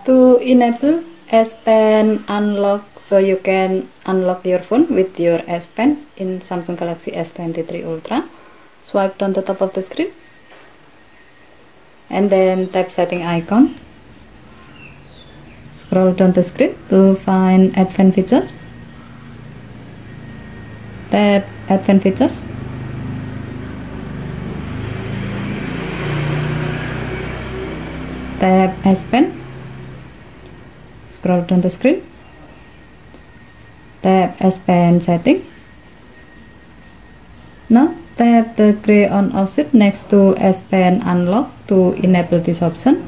To enable S Pen unlock, so you can unlock your phone with your S Pen in Samsung Galaxy S23 Ultra, swipe down the top of the screen and then tap setting icon. Scroll down the screen to find advanced features. Tap advanced features. Tap S Pen. Scroll down the screen. Tap S Pen setting. Now tap the gray on off switch next to S Pen unlock to enable this option.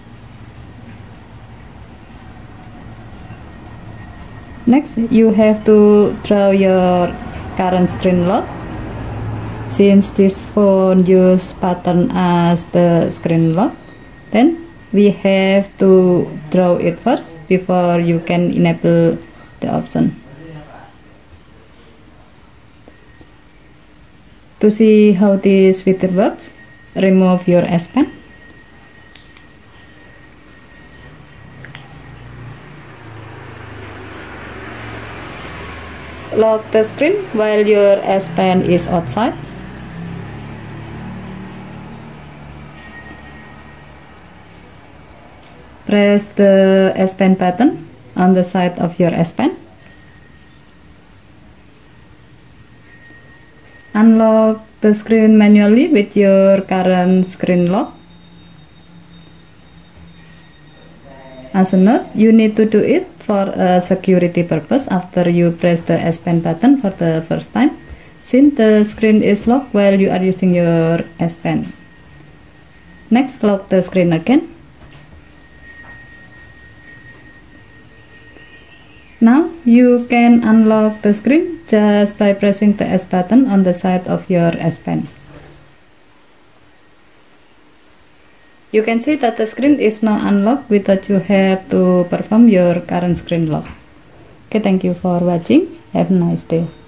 Next, you have to draw your current screen lock. Since this phone use pattern as the screen lock, then we have to draw it first before you can enable the option. To see how this feature works, remove your S Pen. Lock the screen while your S Pen is outside. Press the S Pen button on the side of your S Pen. Unlock the screen manually with your current screen lock. As a note, you need to do it for a security purpose after you press the S Pen button for the first time, since the screen is locked while you are using your S Pen. Next, lock the screen again. Now you can unlock the screen just by pressing the S button on the side of your S Pen. You can see that the screen is now unlocked without you have to perform your current screen lock. Okay, thank you for watching. Have a nice day.